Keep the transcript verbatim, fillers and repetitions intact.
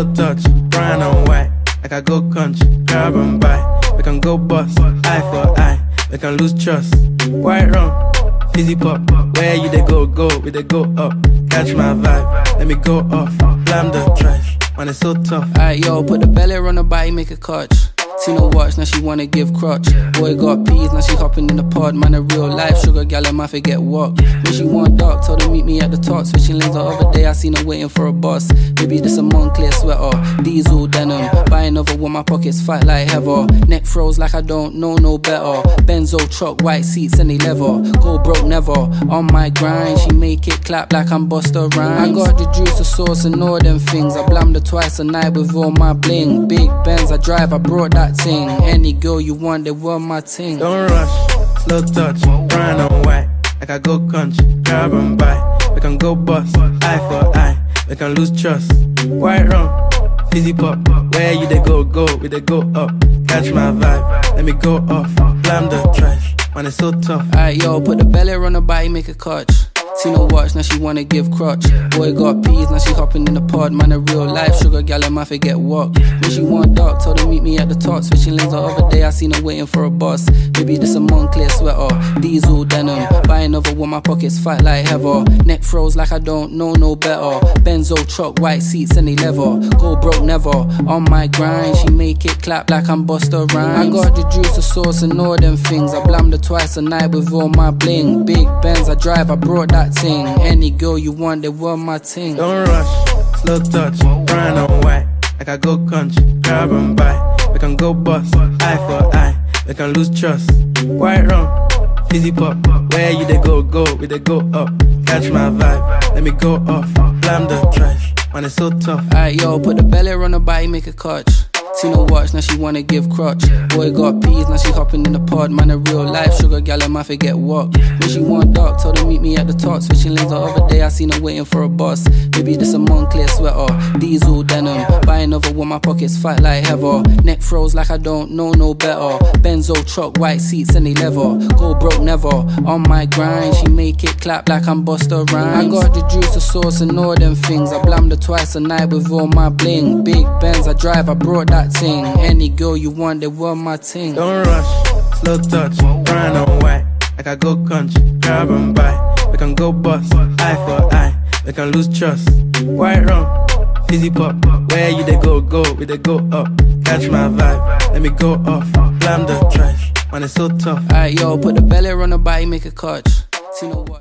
slow touch, brown and white. Like I go country, grab and buy. We can go bust, eye for eye. We can lose trust. White rum, fizzy pop. Where you they go, go, we they go up. Catch my vibe, let me go off. Blam the trash, man it's so tough. Alright yo, put the belly on her body, make a clutch. Seen her watch, now she wanna give crutch. Boy got peas, now she hopping in the pod. Man, a real life sugar gal, I might forget what. When she want dark, told her meet me at the top. Switching lanes the other day, I seen her waiting for a bus. Maybe this a Moncler sweater, diesel denim. Buy another one, my pockets fat like heather. Neck froze like I don't know no better. Benzo truck, white seats and they leather. Go broke never, on my grind. She make it clap like I'm Busta Rhymes. I got the juice, the sauce and all them things. I blammed her twice a night with all my bling. Big Benz I drive, I brought that ting. Any girl you want, they want my ting. Don't rush, slow touch, brown and white. Like I go country, grab and buy. We can go bust, eye for eye. We can lose trust. White rum, fizzy pop. Where you they go, go, we they go up. Catch my vibe, let me go off. Blam the trash, man it's so tough. Alright yo, put the belly on her body, make a clutch. Seen her watch, now she wanna give crutch. Boy got peas, now she hopping in the pod. Man, a real life sugar gal, I might forget what. When she want dark, told her meet me at the top. Switching lanes the other day, I seen her waiting for a bus. Maybe this a Moncler sweater, diesel denim. Buy another one, my pockets fat like heather. Neck froze like I don't know no better. Benzo truck, white seats and they leather. Go broke never, on my grind. She make it clap like I'm Busta Rhymes. I got the juice, the sauce and all them things. I blammed her twice a night with all my bling. Big Benz I drive, I brought that ting. Any girl you want, they want my ting. Don't rush, slow touch, brown and white. Like I go country, grab and buy. We can go bust, eye for eye. We can lose trust. White rum, fizzy pop. Where you they go, go, we they go up. Catch my vibe, let me go off. Blam the trash, man it's so tough. Alright yo, put the belly on her body, make a clutch. Seen her watch, now she wanna give crutch. Boy got peas, now she hopping in the pod. Man, a real life sugar gal, I might forget what. When she want dark, told her meet me at the top. Switching lanes the other day, I seen her waiting for a bus. Maybe this a Moncler sweater, diesel denim. Buy another one, my pockets fat like heather. Neck froze like I don't know no better. Benzo truck, white seats and they leather. Go broke never, on my grind. She make it clap like I'm Busta Rhymes. I got the juice, the sauce and all them things. I blammed her twice a night with all my bling. Big Benz I drive, I brought that ting. Any girl you want, they want my ting. Don't rush, slow touch, brown and white. Like I go country, grab and buy. We can go bust, eye for eye. We can lose trust. White rum, fizzy pop. Where you they go, go, we they go up. Catch my vibe, let me go off. Blam the trash, man it's so tough. Alright yo, put the belly on her body, make a clutch. Seen her watch.